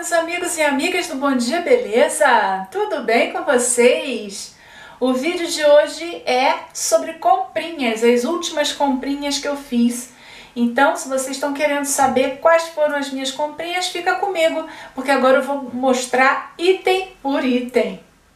meus amigos e amigas do Bom Dia Beleza? Tudo bem com vocês? O vídeo de hoje é sobre comprinhas, as últimas comprinhas que eu fiz. Então, se vocês estão querendo saber quais foram as minhas comprinhas, fica comigo, porque agora eu vou mostrar item por item.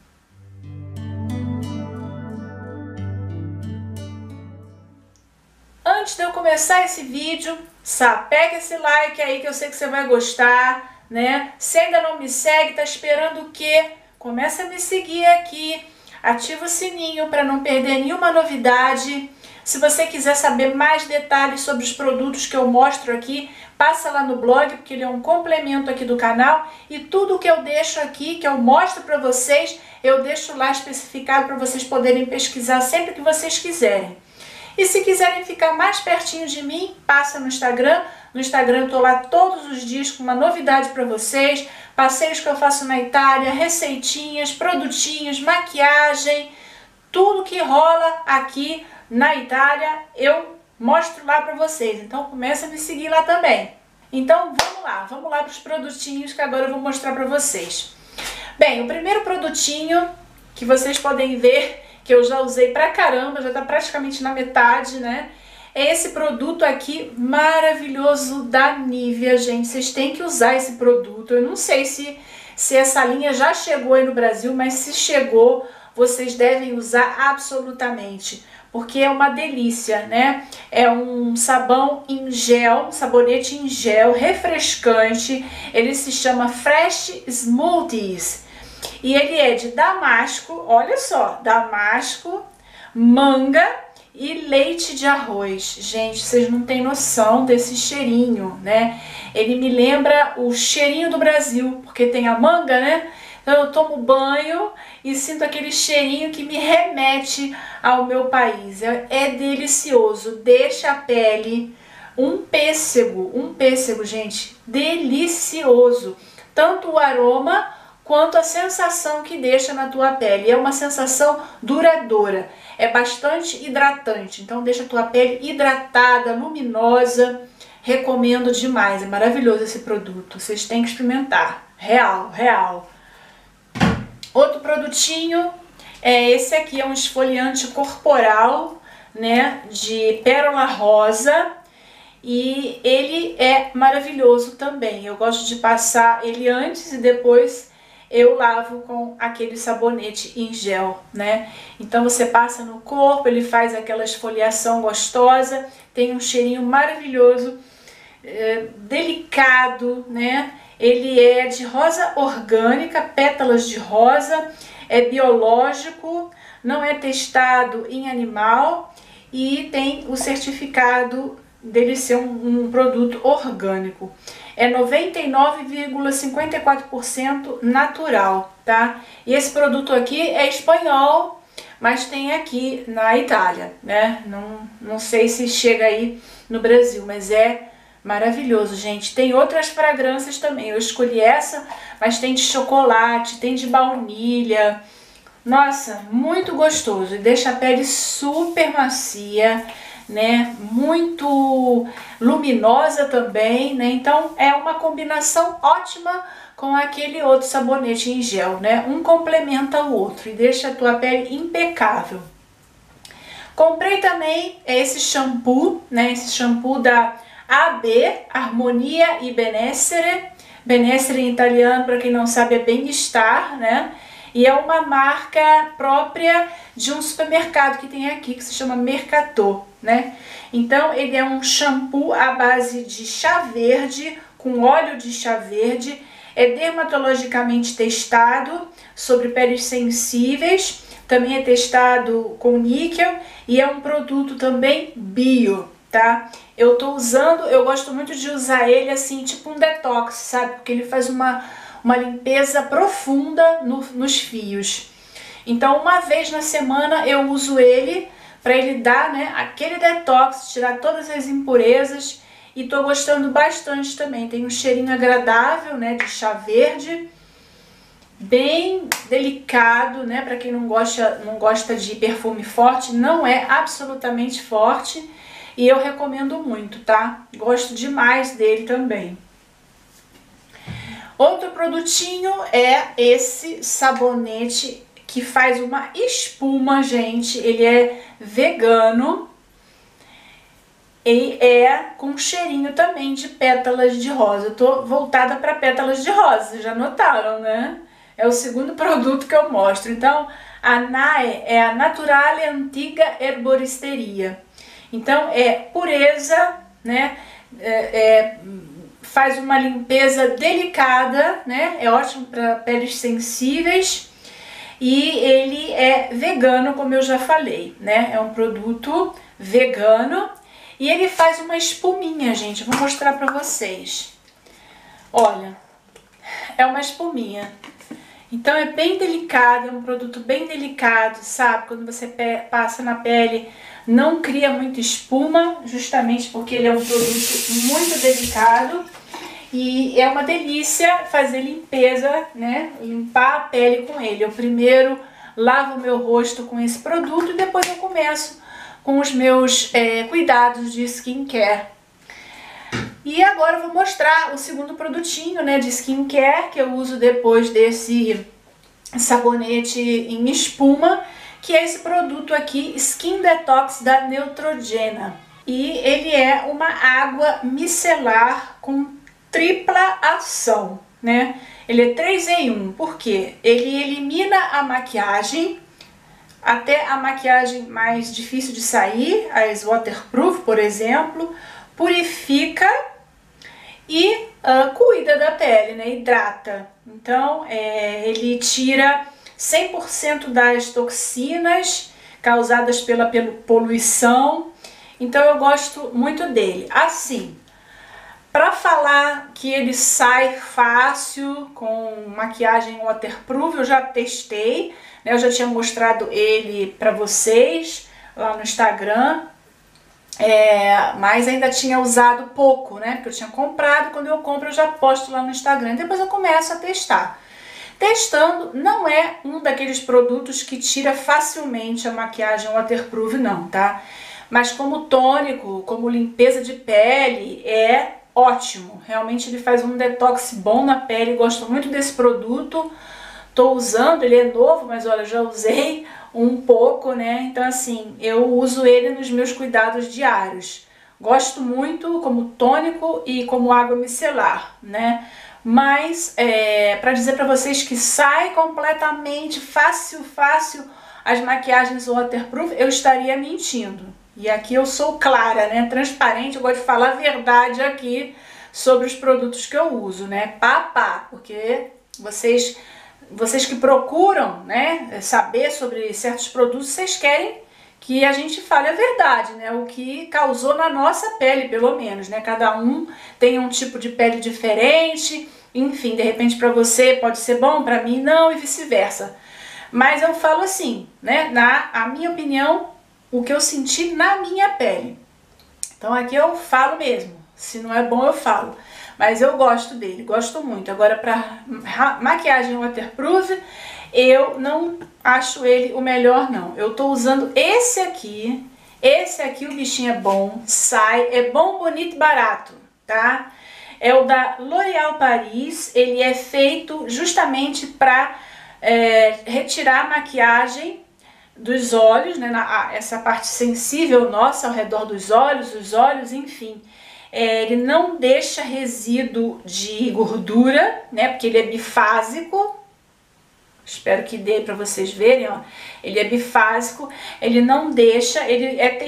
Antes de eu começar esse vídeo, pega esse like aí que eu sei que você vai gostar, né? Se ainda não me segue, tá esperando o quê? Começa a me seguir aqui, ativa o sininho para não perder nenhuma novidade. Se você quiser saber mais detalhes sobre os produtos que eu mostro aqui, passa lá no blog, porque ele é um complemento aqui do canal. E tudo que eu deixo aqui, que eu mostro para vocês, eu deixo lá especificado para vocês poderem pesquisar sempre que vocês quiserem. E se quiserem ficar mais pertinho de mim, passa no Instagram. No Instagram eu tô lá todos os dias com uma novidade para vocês. Passeios que eu faço na Itália, receitinhas, produtinhos, maquiagem. Tudo que rola aqui na Itália eu mostro lá para vocês. Então começa a me seguir lá também. Então vamos lá para os produtinhos que agora eu vou mostrar para vocês. Bem, o primeiro produtinho que vocês podem ver, que eu já usei pra caramba, já tá praticamente na metade, né? É esse produto aqui maravilhoso da Nivea, gente. Vocês têm que usar esse produto. Eu não sei se essa linha já chegou aí no Brasil, mas se chegou, vocês devem usar absolutamente, porque é uma delícia, né? É um sabão em gel, sabonete em gel, refrescante. Ele se chama Fresh Smoothies. E ele é de damasco, olha só, damasco, manga e leite de arroz. Gente, vocês não têm noção desse cheirinho, né? Ele me lembra o cheirinho do Brasil, porque tem a manga, né? Então eu tomo banho e sinto aquele cheirinho que me remete ao meu país. É delicioso, deixa a pele um pêssego, gente, delicioso. Tanto o aroma quanto a sensação que deixa na tua pele. É uma sensação duradoura, é bastante hidratante, então deixa a tua pele hidratada, luminosa. Recomendo demais, é maravilhoso esse produto, vocês têm que experimentar, real. Outro produtinho é esse aqui, é um esfoliante corporal, né, de pérola rosa. E ele é maravilhoso também, eu gosto de passar ele antes e depois eu lavo com aquele sabonete em gel, né? Então você passa no corpo, ele faz aquela esfoliação gostosa, tem um cheirinho maravilhoso, delicado, né? Ele é de rosa orgânica, pétalas de rosa, é biológico, não é testado em animal e tem o certificado dele ser um produto orgânico. É 99,54% natural, tá? E esse produto aqui é espanhol, mas tem aqui na Itália, né? Não sei se chega aí no Brasil, mas é maravilhoso, gente. Tem outras fragrâncias também. Eu escolhi essa, mas tem de chocolate, tem de baunilha. Nossa, muito gostoso e deixa a pele super macia, né, muito luminosa também, né? Então é uma combinação ótima com aquele outro sabonete em gel, né? Um complementa o outro e deixa a tua pele impecável. Comprei também esse shampoo, né? Esse shampoo da AB, Armonia e Benessere. Benessere em italiano, para quem não sabe, é bem-estar, né? E é uma marca própria de um supermercado que tem aqui, que se chama Mercator, né? Então, ele é um shampoo à base de chá verde, com óleo de chá verde. É dermatologicamente testado sobre peles sensíveis. Também é testado com níquel e é um produto também bio, tá? Eu tô usando, eu gosto muito de usar ele assim, tipo um detox, sabe? Porque ele faz uma limpeza profunda nos fios. Então, uma vez na semana eu uso ele para ele dar, né, aquele detox, tirar todas as impurezas, e tô gostando bastante também. Tem um cheirinho agradável, né, de chá verde, bem delicado, né, para quem não gosta de perfume forte, não é absolutamente forte, e eu recomendo muito, tá? Gosto demais dele também. Outro produtinho é esse sabonete que faz uma espuma, gente. Ele é vegano e é com cheirinho também de pétalas de rosa. Eu tô voltada para pétalas de rosa, já notaram, né? É o segundo produto que eu mostro. Então, a NAE é a Naturale Antiga Herboristeria. Então, é pureza, né? Faz uma limpeza delicada, né? É ótimo para peles sensíveis. E ele é vegano, como eu já falei, né? É um produto vegano e ele faz uma espuminha, gente. Eu vou mostrar para vocês. Olha, é uma espuminha. Então é bem delicado, é um produto bem delicado, sabe? Quando você passa na pele, não cria muita espuma, justamente porque ele é um produto muito delicado. E é uma delícia fazer limpeza, né? Limpar a pele com ele. Eu primeiro lavo o meu rosto com esse produto e depois eu começo com os meus cuidados de skincare. E agora eu vou mostrar o segundo produtinho, né, de skincare que eu uso depois desse sabonete em espuma, que é esse produto aqui, Skin Detox da Neutrogena. E ele é uma água micelar com tripla ação, né? Ele é 3 em 1, porque ele elimina a maquiagem, até a maquiagem mais difícil de sair, as waterproof, por exemplo, purifica e cuida da pele, né? Hidrata. Então, ele tira 100% das toxinas causadas pela poluição. Então, eu gosto muito dele. Assim, para falar que ele sai fácil com maquiagem waterproof, eu já testei, né? Eu já tinha mostrado ele para vocês lá no Instagram, mas ainda tinha usado pouco, né? Porque eu tinha comprado, quando eu compro eu já posto lá no Instagram, depois eu começo a testar. Testando, não é um daqueles produtos que tira facilmente a maquiagem waterproof, não, tá? Mas como tônico, como limpeza de pele, é ótimo. Realmente ele faz um detox bom na pele, gosto muito desse produto. Tô usando, ele é novo, mas olha, já usei um pouco, né? Então assim, eu uso ele nos meus cuidados diários. Gosto muito como tônico e como água micelar, né? Mas para dizer para vocês que sai completamente fácil as maquiagens waterproof, eu estaria mentindo. E aqui eu sou clara, né? Transparente, eu gosto de falar a verdade aqui sobre os produtos que eu uso, né? Porque vocês que procuram, né, saber sobre certos produtos, vocês querem que a gente fale a verdade, né? O que causou na nossa pele, pelo menos, né? Cada um tem um tipo de pele diferente, enfim, de repente para você pode ser bom, para mim não, e vice-versa. Mas eu falo assim, né? A minha opinião, o que eu senti na minha pele. Então aqui eu falo mesmo, se não é bom eu falo. Mas eu gosto dele, gosto muito. Agora para maquiagem waterproof, eu não acho ele o melhor não. Eu tô usando esse aqui o bichinho é bom, sai, é bom, bonito e barato, tá? É o da L'Oréal Paris, ele é feito justamente para retirar a maquiagem dos olhos, né, essa parte sensível nossa ao redor dos olhos, os olhos, enfim. Ele não deixa resíduo de gordura, né, porque ele é bifásico. Espero que dê para vocês verem, ó. Ele é bifásico, ele não deixa, ele é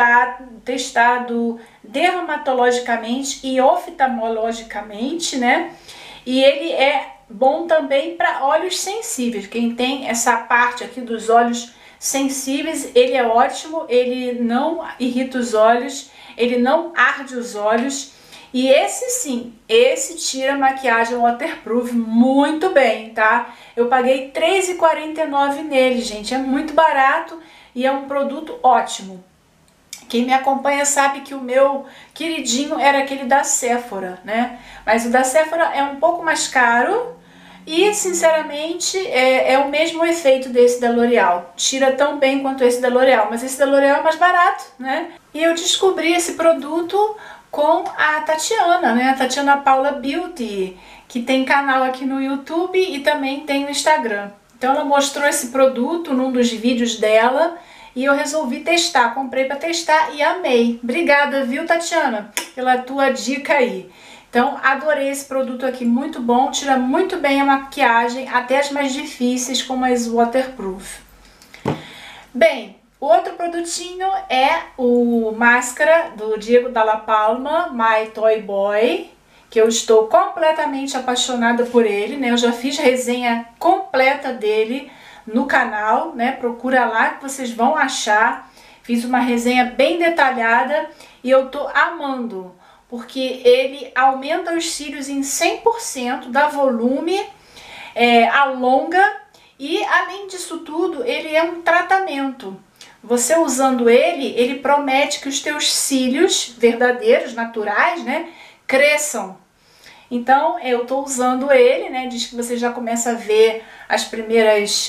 testado dermatologicamente e oftalmologicamente, né? E ele é bom também para olhos sensíveis. Quem tem essa parte aqui dos olhos sensíveis, ele é ótimo, ele não irrita os olhos, ele não arde os olhos. E esse sim, esse tira maquiagem waterproof muito bem, tá? Eu paguei R$3,49 nele, gente, é muito barato e é um produto ótimo. Quem me acompanha sabe que o meu queridinho era aquele da Sephora, né? Mas o da Sephora é um pouco mais caro e, sinceramente, é o mesmo efeito desse da L'Oréal. Tira tão bem quanto esse da L'Oréal, mas esse da L'Oréal é mais barato, né? E eu descobri esse produto com a Tatiana, né? A Tatiana Paula Beauty, que tem canal aqui no YouTube e também tem no Instagram. Então ela mostrou esse produto num dos vídeos dela e eu resolvi testar, comprei para testar e amei. Obrigada, viu, Tatiana, pela tua dica aí. Então adorei esse produto aqui, muito bom, tira muito bem a maquiagem, até as mais difíceis, como as waterproof. Bem, outro produtinho é o máscara do Diego Dalla Palma, My Toy Boy, que eu estou completamente apaixonada por ele, né? Eu já fiz resenha completa dele no canal, né? Procura lá que vocês vão achar. Fiz uma resenha bem detalhada e eu tô amando, porque ele aumenta os cílios em 100%, dá volume, alonga e além disso tudo, ele é um tratamento. Você usando ele promete que os teus cílios verdadeiros, naturais, né, cresçam. Então, eu tô usando ele, né, diz que você já começa a ver os primeiros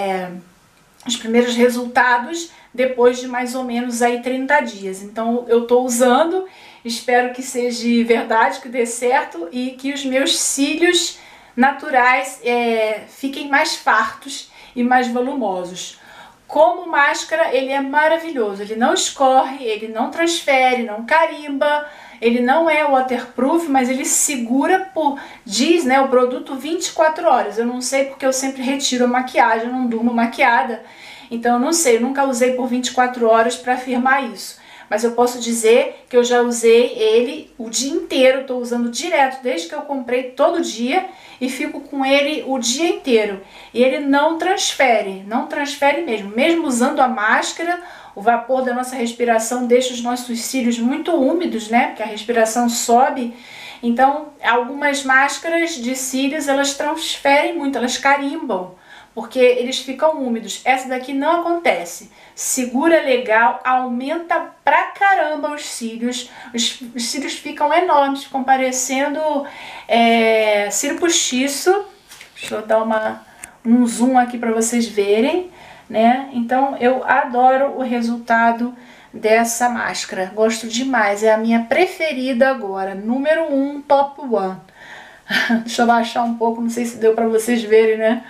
resultados depois de mais ou menos aí 30 dias. Então, eu tô usando, espero que seja verdade, que dê certo e que os meus cílios naturais fiquem mais fartos e mais volumosos. Como máscara, ele é maravilhoso, ele não escorre, ele não transfere, não carimba, ele não é waterproof, mas ele segura diz, né, o produto 24 horas. Eu não sei porque eu sempre retiro a maquiagem, eu não durmo maquiada, então eu não sei, eu nunca usei por 24 horas para afirmar isso. Mas eu posso dizer que eu já usei ele o dia inteiro, estou usando direto desde que eu comprei todo dia e fico com ele o dia inteiro. E ele não transfere mesmo. Mesmo usando a máscara, o vapor da nossa respiração deixa os nossos cílios muito úmidos, né? Porque a respiração sobe. Então, algumas máscaras de cílios, elas transferem muito, elas carimbam, porque eles ficam úmidos. Essa daqui não acontece. Segura legal, aumenta pra caramba os cílios. Os cílios ficam enormes, ficam parecendo cílio postiço. Deixa eu dar um zoom aqui para vocês verem, né? Então eu adoro o resultado dessa máscara. Gosto demais, é a minha preferida agora. Número 1, top 1. Deixa eu baixar um pouco, não sei se deu para vocês verem, né?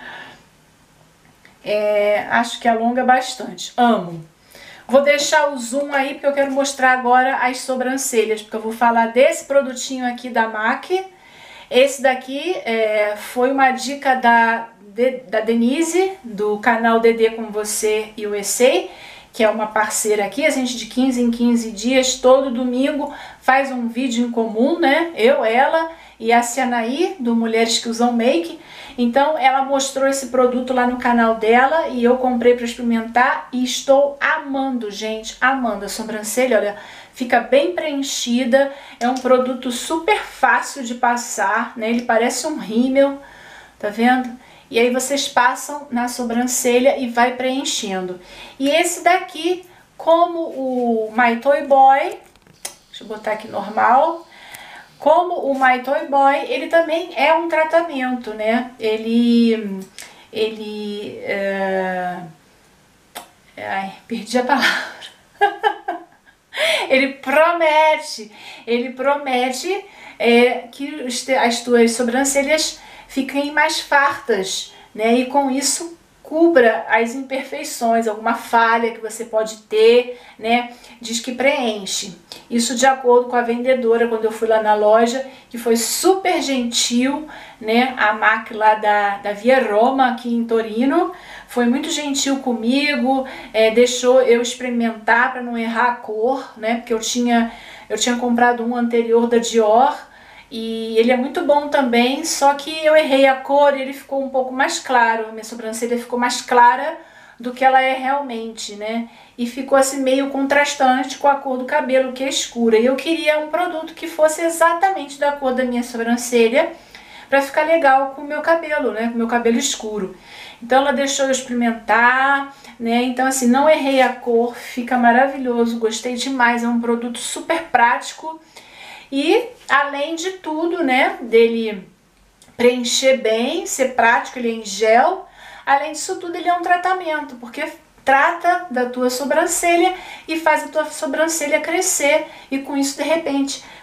Acho que alonga bastante, amo. Vou deixar o zoom aí porque eu quero mostrar agora as sobrancelhas, porque eu vou falar desse produtinho aqui da MAC. Esse daqui foi uma dica da Denise, do canal DD com você USA, que é uma parceira aqui. A gente de 15 em 15 dias, todo domingo, faz um vídeo em comum, né? Eu, ela e a Cianaí, do Mulheres que Usam Make. Então ela mostrou esse produto lá no canal dela e eu comprei para experimentar e estou amando, gente, amando. A sobrancelha, olha, fica bem preenchida, é um produto super fácil de passar, né? Ele parece um rímel, tá vendo? E aí vocês passam na sobrancelha e vai preenchendo. E esse daqui, como o My Toy Boy, deixa eu botar aqui normal. Como o My Toy Boy, ele também é um tratamento, né? Ai, perdi a palavra. Ele promete que as tuas sobrancelhas fiquem mais fartas, né? E com isso cubra as imperfeições, alguma falha que você pode ter, né? Diz que preenche. Isso de acordo com a vendedora, quando eu fui lá na loja, que foi super gentil, né? A MAC lá da Via Roma, aqui em Torino, foi muito gentil comigo, deixou eu experimentar para não errar a cor, né? Porque eu tinha comprado um anterior da Dior, e ele é muito bom também, só que eu errei a cor e ele ficou um pouco mais claro, a minha sobrancelha ficou mais clara do que ela é realmente, né? E ficou assim meio contrastante com a cor do cabelo, que é escura. E eu queria um produto que fosse exatamente da cor da minha sobrancelha, para ficar legal com o meu cabelo, né? Com o meu cabelo escuro. Então ela deixou eu experimentar, né? Então assim, não errei a cor, fica maravilhoso, gostei demais, é um produto super prático. E além de tudo, né, dele preencher bem, ser prático, ele é em gel, além disso tudo ele é um tratamento, porque trata da tua sobrancelha e faz a tua sobrancelha crescer e com isso de repente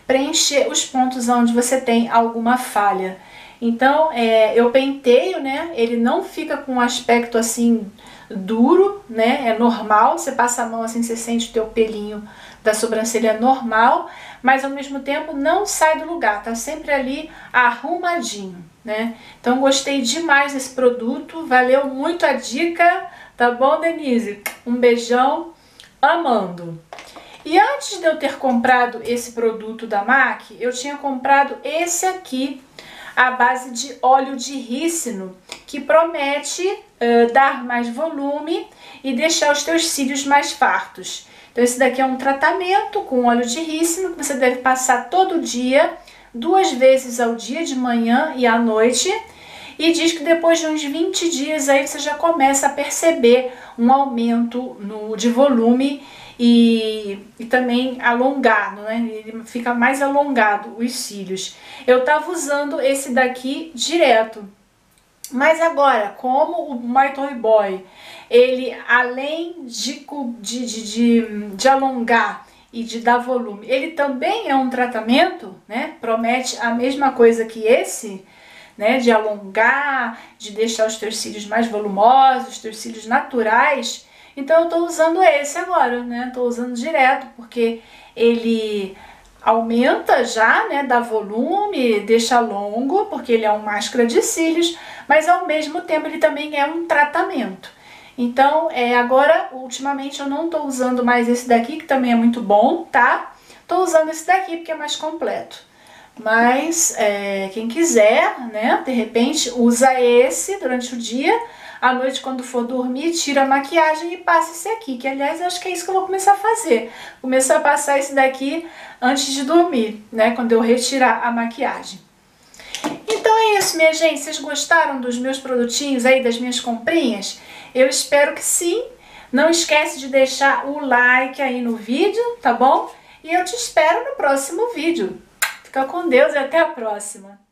preencher os pontos onde você tem alguma falha. Então, eu penteio, né? Ele não fica com um aspecto assim duro, né? É normal, você passa a mão assim, você sente o teu pelinho da sobrancelha normal, mas ao mesmo tempo não sai do lugar, tá sempre ali arrumadinho, né? Então, gostei demais desse produto, valeu muito a dica, tá bom, Denise? Um beijão, amando! E antes de eu ter comprado esse produto da MAC, eu tinha comprado esse aqui, à base de óleo de rícino, que promete dar mais volume e deixar os teus cílios mais fartos. Então esse daqui é um tratamento com óleo de rícino que você deve passar todo dia, 2 vezes ao dia, de manhã e à noite. E diz que depois de uns 20 dias aí você já começa a perceber um aumento de volume e também alongado, né? Ele fica mais alongado os cílios. Eu tava usando esse daqui direto. Mas agora, como o My Toy Boy, ele além de alongar e de dar volume, ele também é um tratamento, né? Promete a mesma coisa que esse, né? De alongar, de deixar os teus cílios mais volumosos, os teus cílios naturais. Então eu tô usando esse agora, né? Tô usando direto, porque ele aumenta já, né? Dá volume, deixa longo, porque ele é uma máscara de cílios, mas ao mesmo tempo ele também é um tratamento. Então, agora, ultimamente, eu não tô usando mais esse daqui, que também é muito bom, tá? Tô usando esse daqui porque é mais completo. Mas, quem quiser, né? De repente, usa esse durante o dia. À noite, quando for dormir, tira a maquiagem e passa esse aqui, que aliás, eu acho que é isso que eu vou começar a fazer. Começar a passar esse daqui antes de dormir, né? Quando eu retirar a maquiagem. Então é isso, minha gente. Vocês gostaram dos meus produtinhos aí, das minhas comprinhas? Eu espero que sim. Não esquece de deixar o like aí no vídeo, tá bom? E eu te espero no próximo vídeo. Fica com Deus e até a próxima.